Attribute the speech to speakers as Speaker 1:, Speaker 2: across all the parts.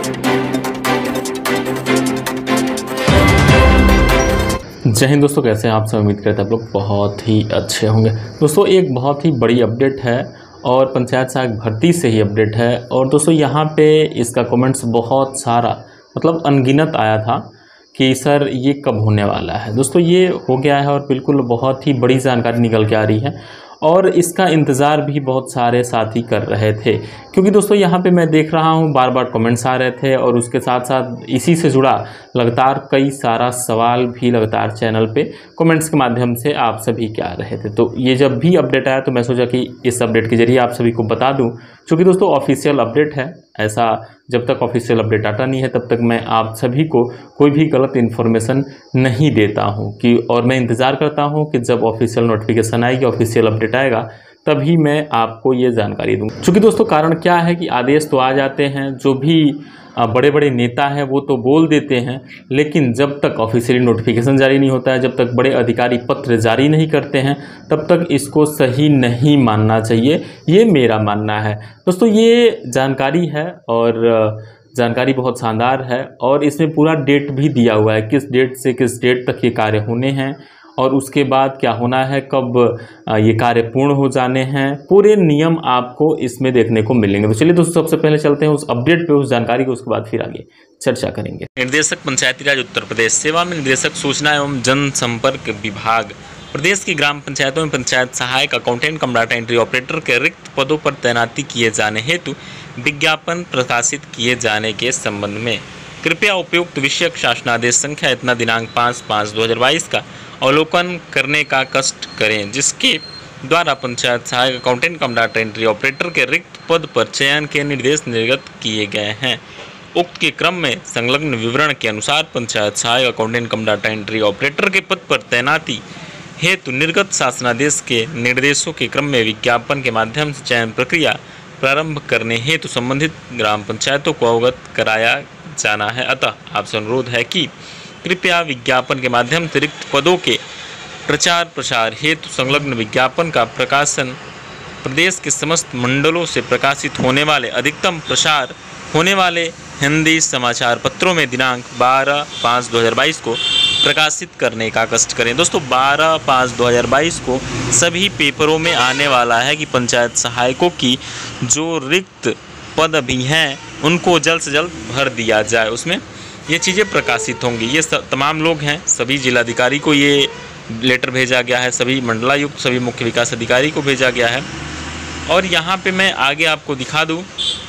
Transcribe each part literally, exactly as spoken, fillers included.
Speaker 1: जय हिंद दोस्तों, कैसे हैं आप सब। उम्मीद करते हैं आप लोग बहुत ही अच्छे होंगे। दोस्तों एक बहुत ही बड़ी अपडेट है और पंचायत सहायक भर्ती से ही अपडेट है। और दोस्तों यहाँ पे इसका कमेंट्स बहुत सारा मतलब अनगिनत आया था कि सर ये कब होने वाला है। दोस्तों ये हो गया है और बिल्कुल बहुत ही बड़ी जानकारी निकल के आ रही है और इसका इंतज़ार भी बहुत सारे साथी कर रहे थे, क्योंकि दोस्तों यहाँ पे मैं देख रहा हूँ बार बार कमेंट्स आ रहे थे और उसके साथ साथ इसी से जुड़ा लगातार कई सारा सवाल भी लगातार चैनल पे कमेंट्स के माध्यम से आप सभी के आ रहे थे। तो ये जब भी अपडेट आया तो मैं सोचा कि इस अपडेट के जरिए आप सभी को बता दूँ, क्योंकि दोस्तों ऑफिशियल अपडेट है। ऐसा जब तक ऑफिशियल अपडेट आता नहीं है तब तक मैं आप सभी को कोई भी गलत इन्फॉर्मेशन नहीं देता हूं कि और मैं इंतज़ार करता हूं कि जब ऑफिशियल नोटिफिकेशन आएगी, ऑफिशियल अपडेट आएगा, तभी मैं आपको ये जानकारी दूंगा। क्योंकि दोस्तों कारण क्या है कि आदेश तो आ जाते हैं, जो भी बड़े बड़े नेता हैं वो तो बोल देते हैं, लेकिन जब तक ऑफिशियली नोटिफिकेशन जारी नहीं होता है, जब तक बड़े अधिकारी पत्र जारी नहीं करते हैं, तब तक इसको सही नहीं मानना चाहिए। ये मेरा मानना है। दोस्तों ये जानकारी है और जानकारी बहुत शानदार है और इसमें पूरा डेट भी दिया हुआ है, किस डेट से किस डेट तक ये कार्य होने हैं और उसके बाद क्या होना है, कब ये कार्य पूर्ण हो जाने हैं। पूरे नियम आपको इसमें देखने को मिलेंगे। तो चलिए दोस्तों सबसे पहले चलते हैं उस अपडेट पे, उस जानकारी को, उसके बाद फिर आगे चर्चा करेंगे।
Speaker 2: निर्देशक पंचायती राज उत्तर प्रदेश सेवा में निदेशक सूचना एवं जनसंपर्क विभाग प्रदेश की ग्राम पंचायतों में पंचायत सहायक, accountant cum data entry operator के रिक्त पदों पर तैनाती किए जाने हेतु विज्ञापन प्रकाशित किए जाने के संबंध में कृपया उपयुक्त विषयक शासनादेश संख्या इतना दिनांक पाँच पाँच दो हज़ार बाईस का अवलोकन करने का कष्ट करें, जिसके द्वारा पंचायत सहायक, accountant cum data entry operator के रिक्त पद पर चयन के निर्देश निर्गत किए गए हैं। उक्त के क्रम में संलग्न विवरण के अनुसार पंचायत सहायक, accountant cum data entry operator के पद पर तैनाती हेतु निर्गत शासनादेश के निर्देशों के क्रम में विज्ञापन के माध्यम से चयन प्रक्रिया प्रारंभ करने हेतु संबंधित ग्राम पंचायतों को अवगत कराया जाना है। अतः आपसे अनुरोध है कि कृपया विज्ञापन के माध्यम से रिक्त पदों के प्रचार प्रसार हेतु संलग्न विज्ञापन का प्रकाशन प्रदेश के समस्त मंडलों से प्रकाशित होने वाले अधिकतम प्रसार होने वाले हिंदी समाचार पत्रों में दिनांक बारह पाँच दो हज़ार बाईस को प्रकाशित करने का कष्ट करें। दोस्तों बारह पाँच दो हज़ार बाईस को सभी पेपरों में आने वाला है कि पंचायत सहायकों की जो रिक्त पद अभी हैं उनको जल्द से जल्द भर दिया जाए। उसमें ये चीज़ें प्रकाशित होंगी। ये तमाम लोग हैं, सभी जिलाधिकारी को ये लेटर भेजा गया है, सभी मंडलायुक्त, सभी मुख्य विकास अधिकारी को भेजा गया है। और यहाँ पे मैं आगे आपको दिखा दूँ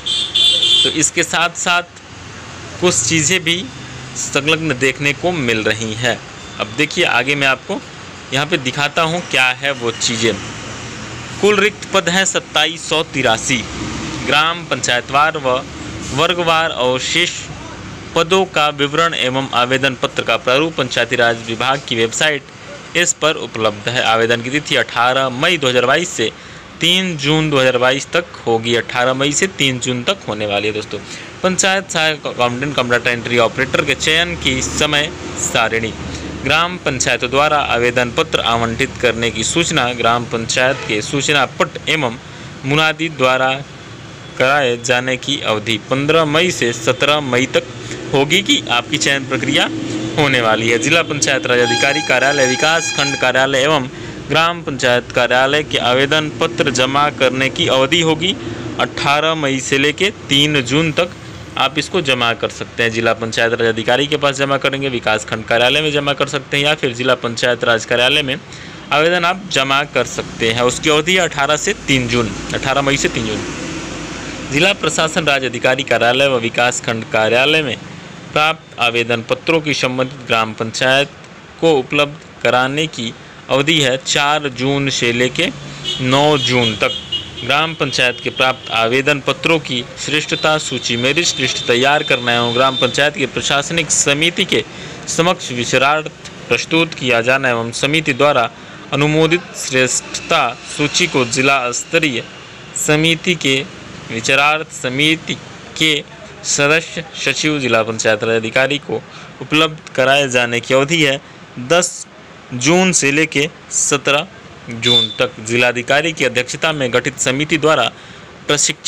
Speaker 2: तो इसके साथ साथ कुछ चीज़ें भी संलग्न देखने को मिल रही हैं। अब देखिए आगे मैं आपको यहाँ पे दिखाता हूँ क्या है वो चीज़ें। कुल रिक्त पद हैं सत्ताईस सौ तिरासी। ग्राम पंचायतवार व वर्गवार और शेष पदों का विवरण एवं आवेदन पत्र का प्रारूप पंचायती राज विभाग की वेबसाइट इस पर उपलब्ध है। आवेदन की तिथि अठारह मई दो हज़ार बाईस से तीन जून दो हज़ार बाईस तक होगी। अठारह मई से तीन जून तक होने वाली है। दोस्तों पंचायत सहायक, accountant cum data entry operator के चयन की समय सारिणी। ग्राम पंचायतों द्वारा आवेदन पत्र आवंटित करने की सूचना ग्राम पंचायत के सूचना पट एवं मुनादी द्वारा कराए जाने की अवधि पंद्रह मई से सत्रह मई तक होगी कि आपकी चयन प्रक्रिया होने वाली है। जिला पंचायत राज अधिकारी कार्यालय, विकास खंड कार्यालय एवं ग्राम पंचायत कार्यालय के आवेदन पत्र जमा करने की अवधि होगी अठारह मई से लेकर तीन जून तक आप इसको जमा कर सकते हैं। जिला पंचायत राज अधिकारी के पास जमा करेंगे, विकास खंड कार्यालय में जमा कर सकते हैं या फिर जिला पंचायत राज कार्यालय में आवेदन आप जमा कर सकते हैं। उसकी अवधि अठारह से तीन जून अठारह मई से तीन जून। जिला प्रशासन राज अधिकारी कार्यालय व विकास खंड कार्यालय में प्राप्त आवेदन पत्रों की संबंधित ग्राम पंचायत को उपलब्ध कराने की अवधि है चार जून से लेकर नौ जून तक। ग्राम पंचायत के प्राप्त आवेदन पत्रों की श्रेष्ठता सूची मेरिट लिस्ट तैयार करना एवं ग्राम पंचायत की प्रशासनिक समिति के समक्ष विचारार्थ प्रस्तुत किया जाना एवं समिति द्वारा अनुमोदित श्रेष्ठता सूची को जिला स्तरीय समिति के विचारार्थ समिति के सदस्य सचिव जिला पंचायत राज अधिकारी को उपलब्ध कराए जाने की अवधि है दस जून से लेकर सत्रह जून तक। जिलाधिकारी की अध्यक्षता में गठित समिति द्वारा प्रशिक्षण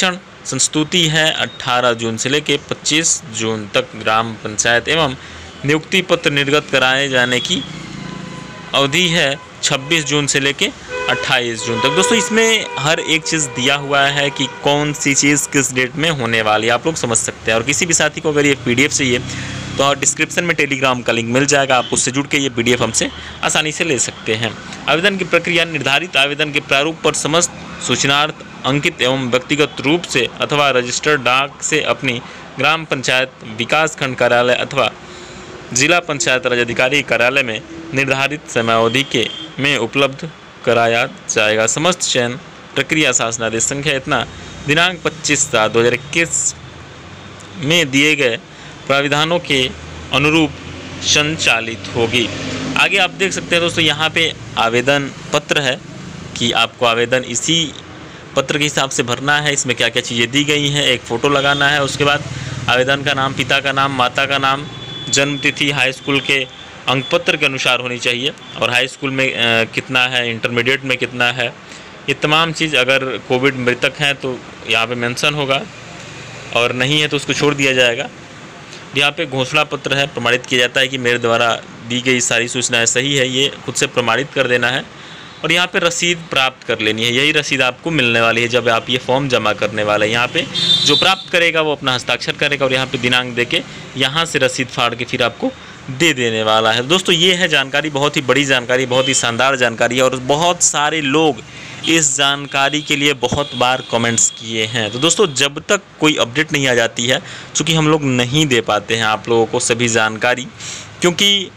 Speaker 2: संस्तुति है अठारह जून से लेकर पच्चीस जून तक ग्राम पंचायत एवं नियुक्ति पत्र निर्गत कराए जाने की अवधि है छब्बीस जून से लेकर अट्ठाईस जून तक। दोस्तों इसमें हर एक चीज़ दिया हुआ है कि कौन सी चीज़ किस डेट में होने वाली है, आप लोग समझ सकते हैं। और किसी भी साथी को अगर ये पीडीएफ चाहिए तो डिस्क्रिप्शन में टेलीग्राम का लिंक मिल जाएगा, आप उससे जुड़ के ये पीडीएफ हमसे आसानी से ले सकते हैं। आवेदन की प्रक्रिया निर्धारित आवेदन के प्रारूप पर समस्त सूचनार्थ अंकित एवं व्यक्तिगत रूप से अथवा रजिस्टर्ड डाक से अपनी ग्राम पंचायत विकास खंड कार्यालय अथवा जिला पंचायत राज अधिकारी कार्यालय में निर्धारित समयावधि के में उपलब्ध कराया जाएगा। समस्त चयन प्रक्रिया शासनादेश संख्या इतना दिनांक पच्चीस सात दो हज़ार इक्कीस में दिए गए प्राविधानों के अनुरूप संचालित होगी। आगे आप देख सकते हैं दोस्तों, यहाँ पे आवेदन पत्र है कि आपको आवेदन इसी पत्र के हिसाब से भरना है। इसमें क्या क्या चीज़ें दी गई हैं, एक फ़ोटो लगाना है, उसके बाद आवेदन का नाम, पिता का नाम, माता का नाम, जन्म तिथि हाई स्कूल के अंक पत्र के अनुसार होनी चाहिए और हाई स्कूल में आ, कितना है, इंटरमीडिएट में कितना है, ये तमाम चीज़। अगर कोविड मृतक हैं तो यहाँ पे मेंशन होगा और नहीं है तो उसको छोड़ दिया जाएगा। यहाँ पे घोषणा पत्र है, प्रमाणित किया जाता है कि मेरे द्वारा दी गई सारी सूचनाएं सही है, ये खुद से प्रमाणित कर देना है। और यहाँ पे रसीद प्राप्त कर लेनी है, यही रसीद आपको मिलने वाली है जब आप ये फॉर्म जमा करने वाले हैं। यहाँ पे जो प्राप्त करेगा वो अपना हस्ताक्षर करेगा और यहाँ पे दिनांक दे के यहाँ से रसीद फाड़ के फिर आपको दे देने वाला है। दोस्तों ये है जानकारी, बहुत ही बड़ी जानकारी, बहुत ही शानदार जानकारी है और बहुत सारे लोग इस जानकारी के लिए बहुत बार कमेंट्स किए हैं। तो दोस्तों जब तक कोई अपडेट नहीं आ जाती है, चूँकि हम लोग नहीं दे पाते हैं आप लोगों को सभी जानकारी, क्योंकि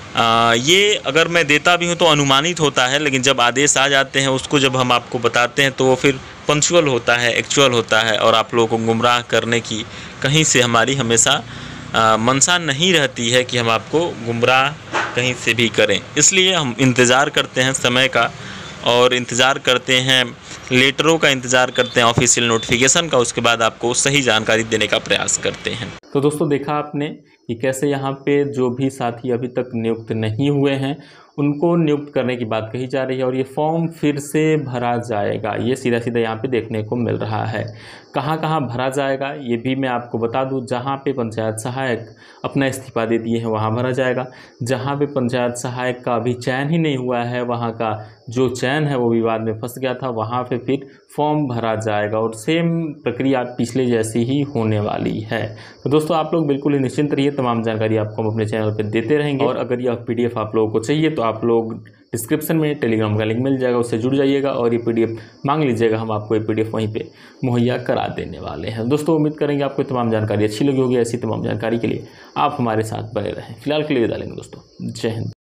Speaker 2: आ, ये अगर मैं देता भी हूँ तो अनुमानित होता है, लेकिन जब आदेश आ जाते हैं उसको जब हम आपको बताते हैं तो वो फिर पंक्चुअल होता है, एक्चुअल होता है और आप लोगों को गुमराह करने की कहीं से हमारी हमेशा आ, मंशा नहीं रहती है कि हम आपको गुमराह कहीं से भी करें। इसलिए हम इंतज़ार करते हैं समय का और इंतज़ार करते हैं लेटरों का, इंतज़ार करते हैं ऑफिशियल नोटिफिकेशन का, उसके बाद आपको सही जानकारी देने का प्रयास करते हैं।
Speaker 1: तो दोस्तों देखा आपने कि कैसे यहाँ पे जो भी साथी अभी तक नियुक्त नहीं हुए हैं उनको नियुक्त करने की बात कही जा रही है और ये फॉर्म फिर से भरा जाएगा। ये सीधा सीधा यहाँ पे देखने को मिल रहा है। कहाँ कहाँ भरा जाएगा ये भी मैं आपको बता दूँ। जहाँ पे पंचायत सहायक अपना इस्तीफा दे दिए हैं वहाँ भरा जाएगा। जहाँ पे पंचायत सहायक का अभी चयन ही नहीं हुआ है, वहाँ का जो चयन है वो विवाद में फंस गया था, वहाँ पे फिर फॉर्म भरा जाएगा और सेम प्रक्रिया पिछले जैसी ही होने वाली है। तो दोस्तों आप लोग बिल्कुल ही निश्चिंत रहिए, तमाम जानकारी आपको हम अपने चैनल पर देते रहेंगे। और अगर यह पीडीएफ आप लोगों को चाहिए तो आप लोग डिस्क्रिप्शन में टेलीग्राम का लिंक मिल जाएगा, उससे जुड़ जाइएगा और ये पीडीएफ मांग लीजिएगा, हम आपको ये पीडीएफ वहीं पे मुहैया करा देने वाले हैं। दोस्तों उम्मीद करेंगे आपको तमाम जानकारी अच्छी लगी होगी। ऐसी तमाम जानकारी के लिए आप हमारे साथ बने रहें। फिलहाल के लिए विदा लेंगे दोस्तों, जय हिंद।